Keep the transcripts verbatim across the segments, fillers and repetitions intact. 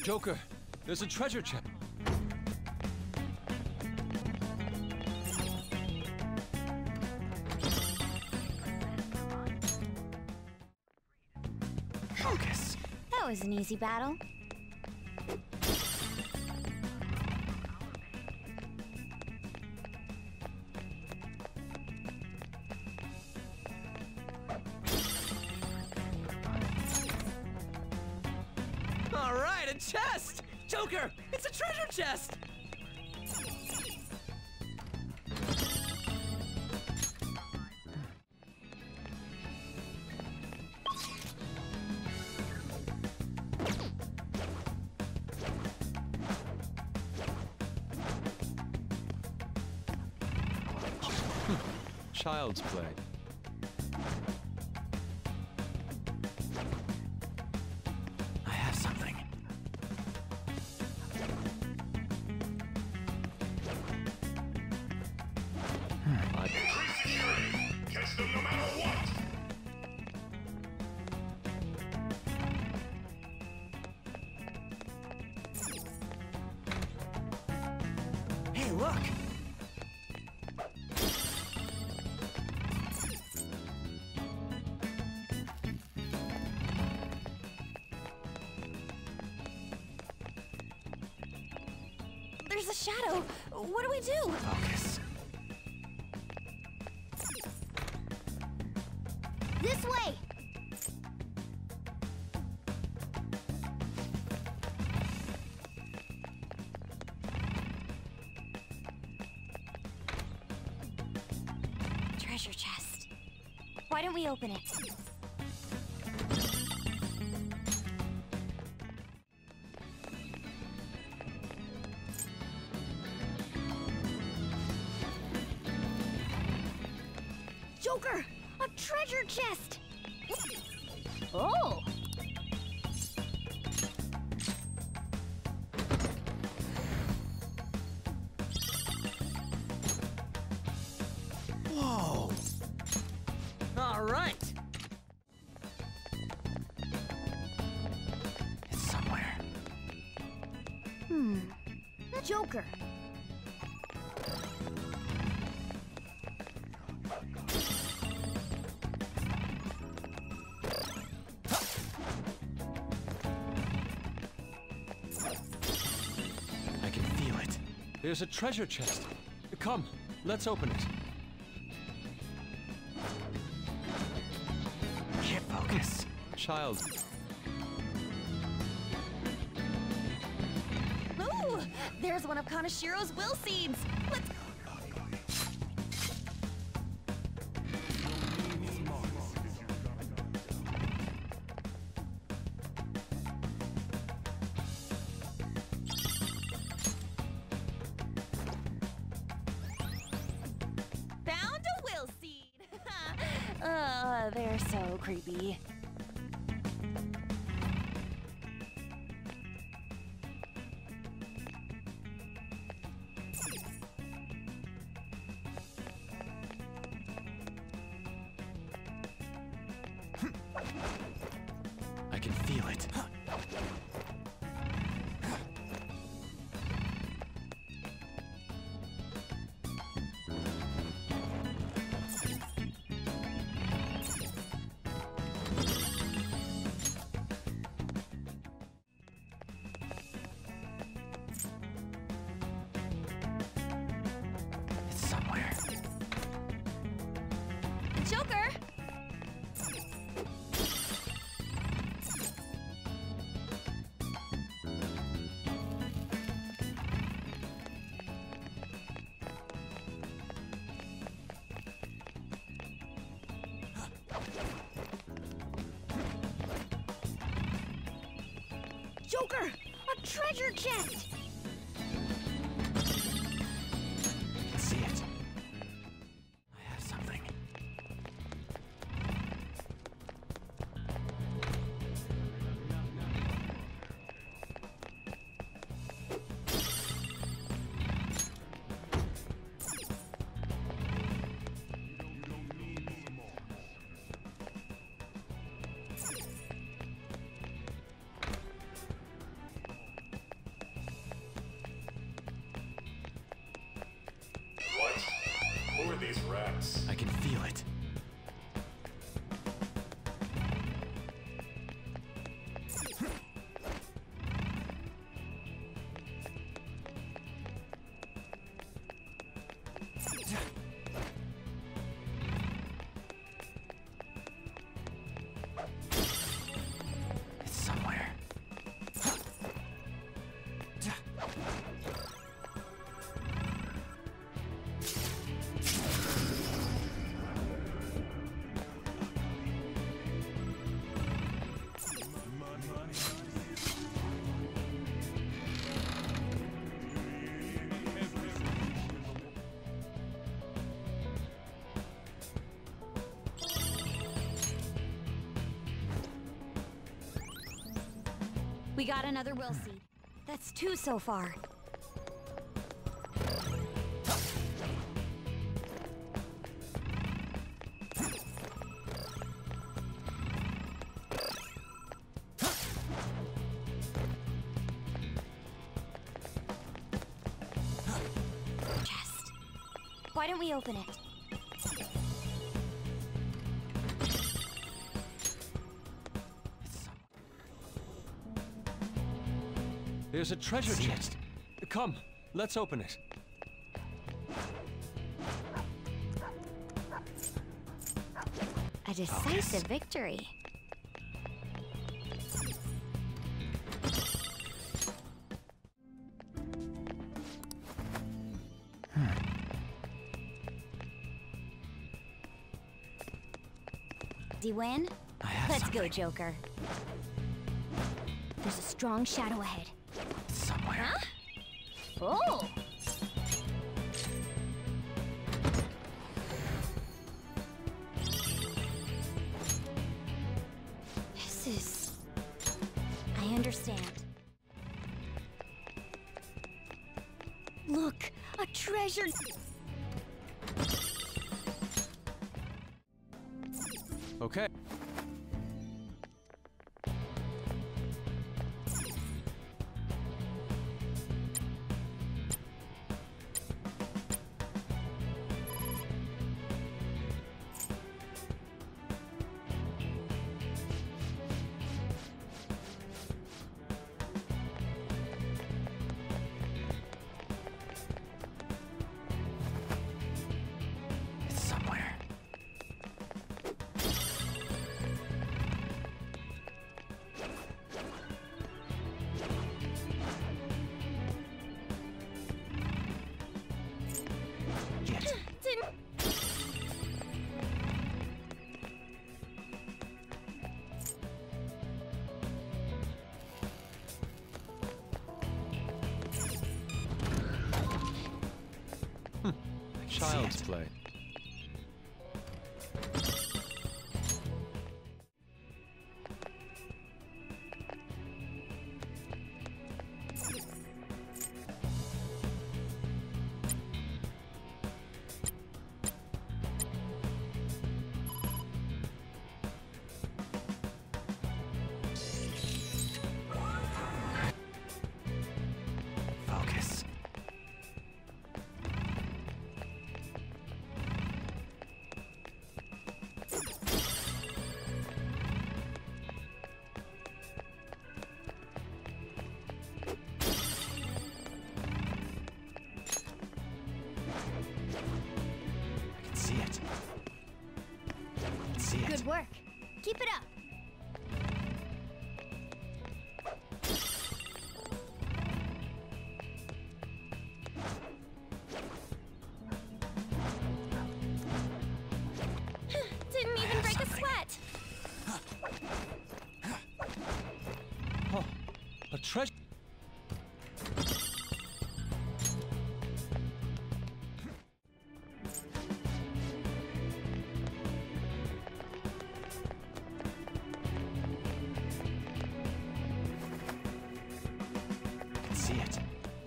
Joker, there's a treasure chest. Focus. That was an easy battle. All right, a chest! Joker, it's a treasure chest! Child's play. I have something. I... Catch them no matter what! Hey, look! There's a shadow. What do we do? Focus. This way! Treasure chest. Why don't we open it? Joker! A treasure chest! Oh! Whoa! All right! It's somewhere. Hmm. Joker. I can feel it. There's a treasure chest. Come, let's open it. Can't focus. Child. Ooh! There's one of Kaneshiro's will seeds! Let's... Found a will seed! uh, they're so creepy. I can feel it. It's somewhere. Joker! Joker! A treasure chest! I can see it. I have something. rats. I can feel it. It's somewhere. We got another will seed. That's two so far. Chest. Why don't we open it? There's a treasure chest. Come, let's open it. A decisive victory. Do you win? I have Let's something. go, Joker. There's a strong shadow ahead. Somewhere. Huh? Oh! This is... I understand. Look! A treasure... Okay. It's somewhere. Get it. Didn't... Child's play. Focus. I can see it. I can see it. Good work. Keep it up. Didn't even break a sweat. Oh, a treasure. I can see it.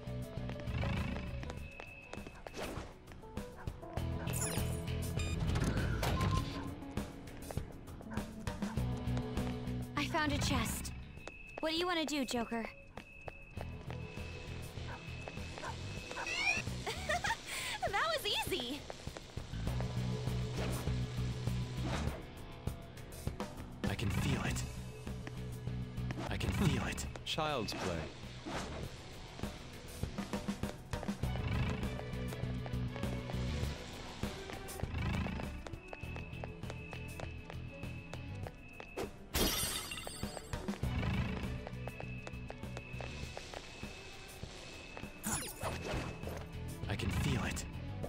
I found a chest. What do you want to do, Joker? That was easy. feel it. I can feel it. Child's play. I can feel it.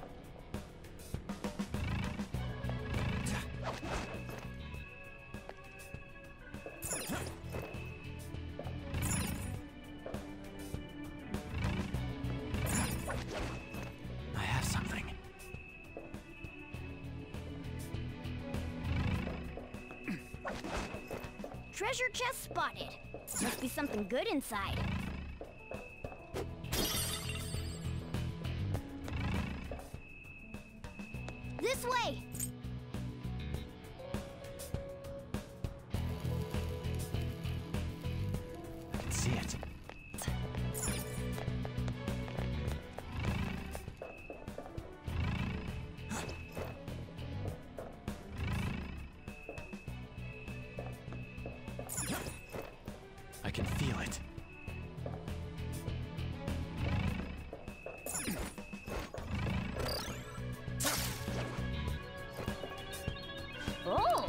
I have something. Treasure chest spotted. Must be something good inside. This way! I can see it. I can feel it. Oh!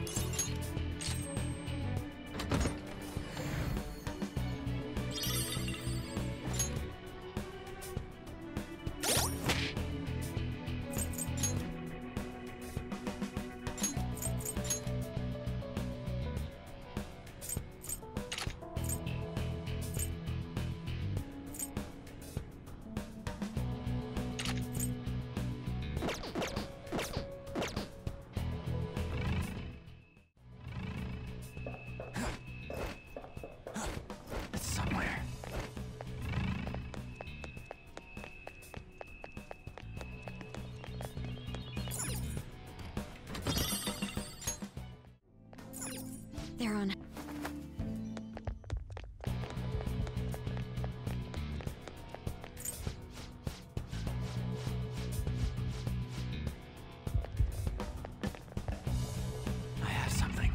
It's somewhere. They're on. I have something.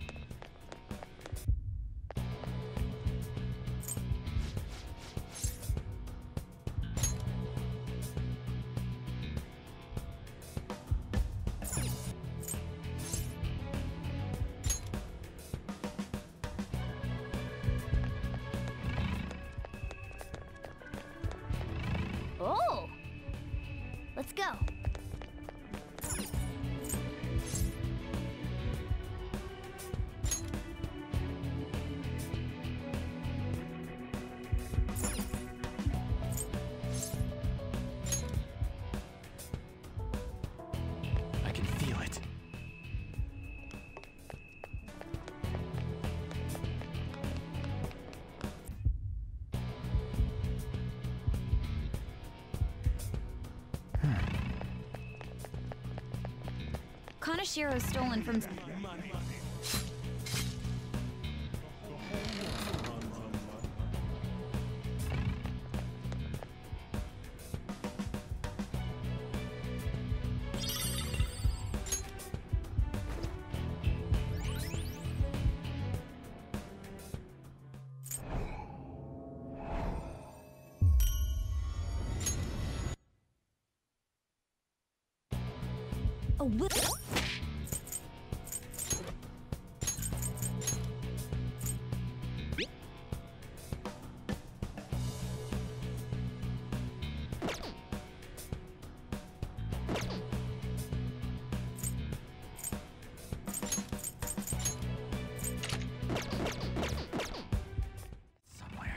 Oh! Let's go. I can feel it. Kaneshiro stolen from. A whip. Somewhere.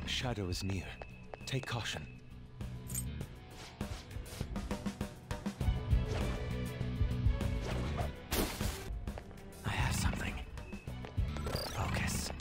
shadow is near. Take caution. I have something. Focus.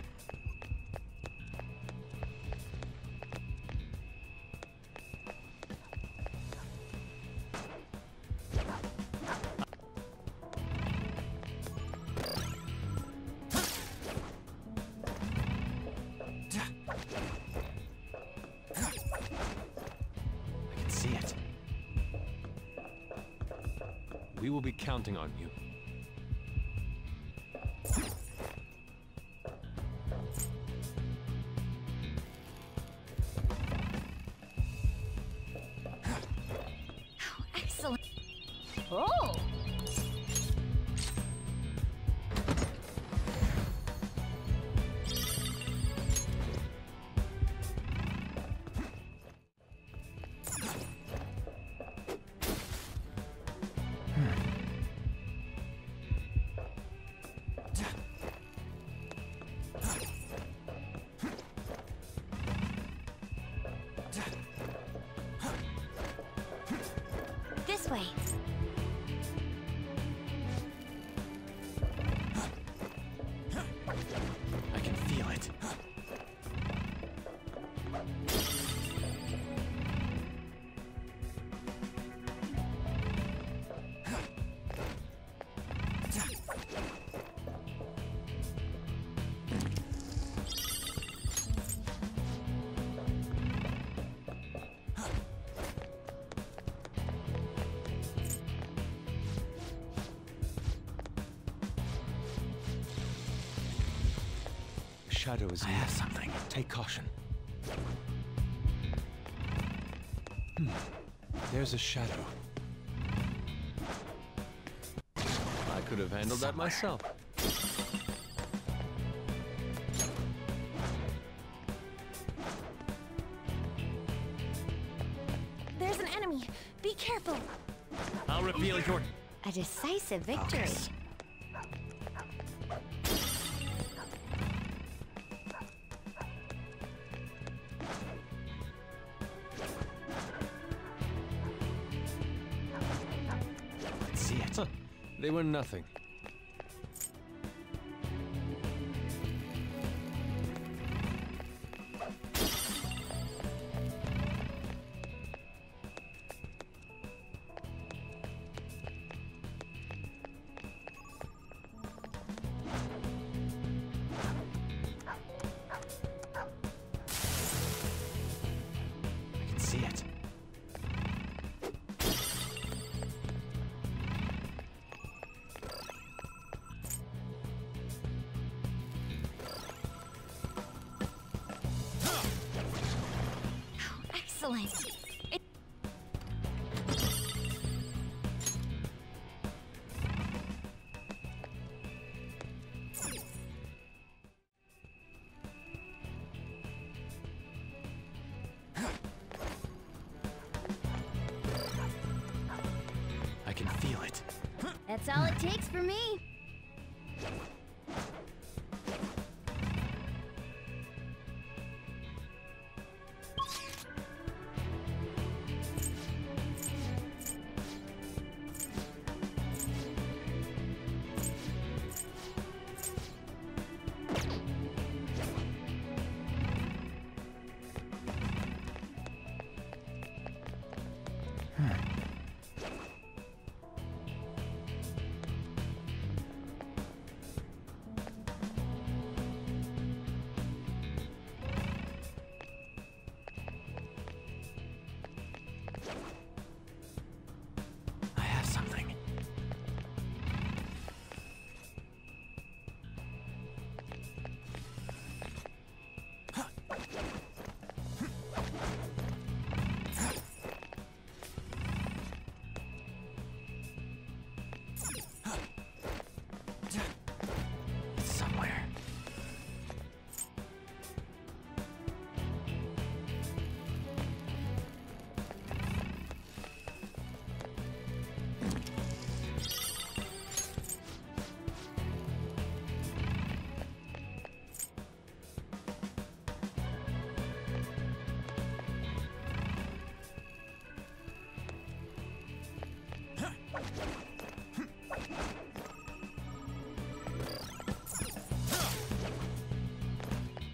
See it. We will be counting on you. Excellent. Oh! This way. I can feel it. Shadow is near. I have something. Take caution. Hmm. There's a shadow. I could have handled that myself. There's an enemy. Be careful. I'll reveal your... A decisive victory. Focus. See it. Huh. They were nothing. I can see it. Excellent. It I can feel it. That's all it takes for me.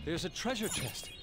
There's a treasure chest.